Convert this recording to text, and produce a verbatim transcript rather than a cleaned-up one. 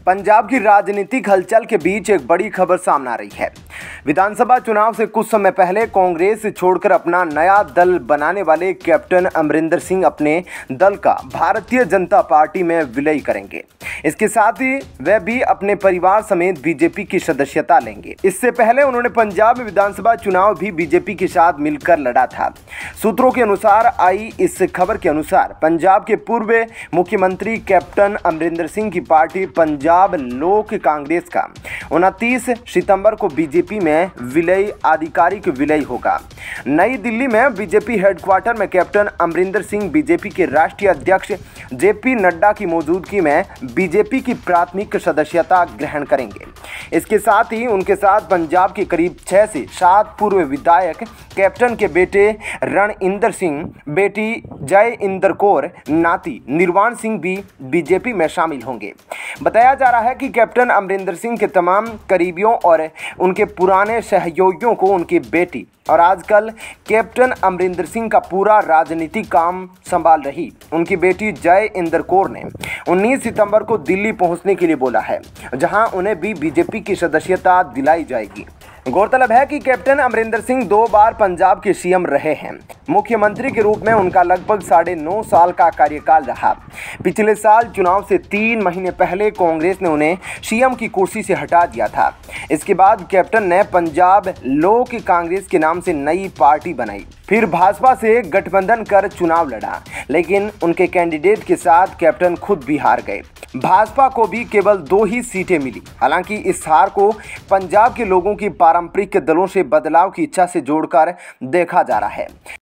पंजाब की राजनीतिक हलचल के बीच एक बड़ी खबर सामने आ रही है। विधानसभा चुनाव से कुछ समय पहले कांग्रेस छोड़कर अपना नया दल बनाने वाले कैप्टन अमरिंदर सिंह अपने दल का भारतीय जनता पार्टी में विलय करेंगे। इसके साथ ही वह भी अपने परिवार समेत बीजेपी की सदस्यता लेंगे। इससे पहले उन्होंने पंजाब में विधानसभा चुनाव भी बीजेपी के साथ मिलकर लड़ा था। सूत्रों के अनुसार आई इस खबर के अनुसार पंजाब के पूर्व मुख्यमंत्री कैप्टन अमरिंदर सिंह की पार्टी पंजाब लोक कांग्रेस का उनतीस सितंबर को बीजेपी में विलय आधिकारिक विलय होगा। नई दिल्ली में बीजेपी हेडक्वार्टर में कैप्टन अमरिंदर सिंह बीजेपी के राष्ट्रीय अध्यक्ष जेपी नड्डा की मौजूदगी में बीजेपी की प्राथमिक सदस्यता ग्रहण करेंगे। इसके साथ ही उनके साथ पंजाब के करीब छह से सात पूर्व विधायक कैप्टन के बेटे रणइंदर सिंह, बेटी जय इंदर कौर, नाती निर्वाण सिंह भी बीजेपी में शामिल होंगे। बताया जा रहा है कि कैप्टन अमरिंदर सिंह के तमाम करीबियों और उनके पुराने सहयोगियों को उनकी बेटी और आजकल कैप्टन अमरिंदर सिंह का पूरा राजनीतिक काम संभाल रही उनकी बेटी जय इंदर कौर ने उन्नीस सितंबर को दिल्ली पहुंचने के लिए बोला है, जहां उन्हें भी बीजेपी की सदस्यता दिलाई जाएगी। गौरतलब है कि कैप्टन अमरिंदर सिंह दो बार पंजाब के सीएम रहे हैं। मुख्यमंत्री के रूप में उनका लगभग साढ़े नौ साल का कार्यकाल रहा। पिछले साल चुनाव से तीन महीने पहले कांग्रेस ने उन्हें सीएम की कुर्सी से हटा दिया था। इसके बाद कैप्टन ने पंजाब लोक कांग्रेस के नाम से नई पार्टी बनाई, फिर भाजपा से गठबंधन कर चुनाव लड़ा, लेकिन उनके कैंडिडेट के साथ कैप्टन खुद भी हार गए। भाजपा को भी केवल दो ही सीटें मिली। हालांकि इस हार को पंजाब के लोगों की पारंपरिक दलों से बदलाव की इच्छा से जोड़कर देखा जा रहा है।